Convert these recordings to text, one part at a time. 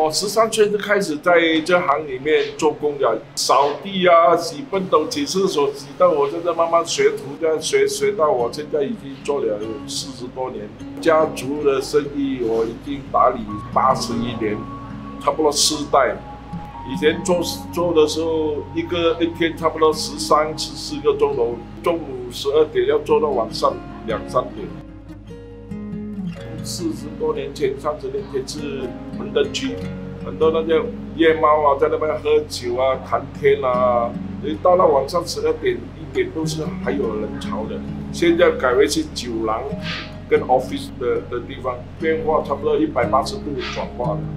我13岁就开始在这行里面做工了，扫地啊、洗畚斗、洗厕所，洗到我现在慢慢学徒，这样学到我现在已经做了40多年。家族的生意我已经打理81年，差不多4代。以前做的时候，一天差不多13、14个钟头，中午12点要做到晚上2、3点。40多年前、30年前是恒灯区，很多那些夜猫啊，在那边喝酒啊、谈天啊，到了晚上12点、1点都是还有人潮的。现在改为是酒廊跟 office 的地方，变化差不多180度转化了。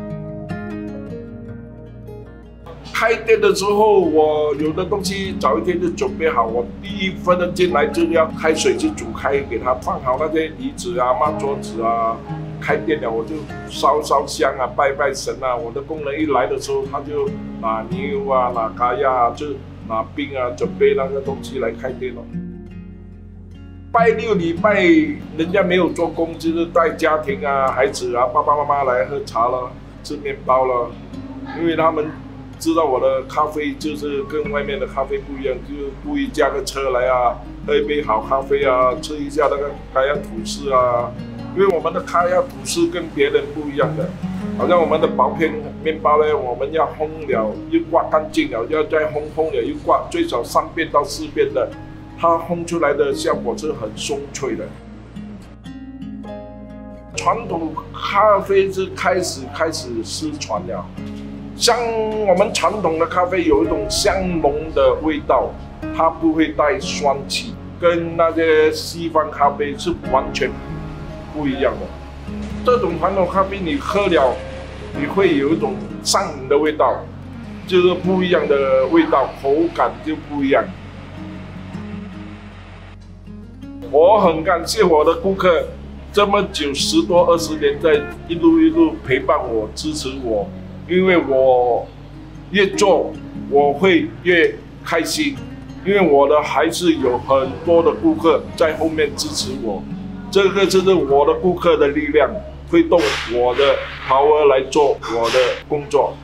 开店的时候，我有的东西早一天就准备好。我第一份进来就要开水去煮开，给他放好那些椅子啊、抹桌子啊。开店了我就烧香啊、拜神啊。我的工人一来的时候，他就拿牛啊、拿咖呀啊，就拿冰啊，准备那个东西来开店咯。拜6礼拜，人家没有做工，就是带家庭啊、孩子啊、爸爸妈妈来喝茶了、吃面包了，因为他们知道我的咖啡就是跟外面的咖啡不一样，就故意驾个车来啊，喝一杯好咖啡啊，吃一下那个咖亚吐司啊。因为我们的咖亚吐司跟别人不一样的，好像我们的薄片面包呢，我们要烘了又刮干净了，要再烘了又刮，最少3遍到4遍的，它烘出来的效果是很松脆的。传统咖啡是开始失传了。像我们传统的咖啡有一种香浓的味道，它不会带酸气，跟那些西方咖啡是完全不一样的。这种传统咖啡你喝了，你会有一种上瘾的味道，就是不一样的味道，口感就不一样。我很感谢我的顾客，这么久10多20年，在一路陪伴我、支持我。因为我越做，我会越开心，因为我的还是有很多的顾客在后面支持我，这个就是我的顾客的力量，推动我的power来做我的工作。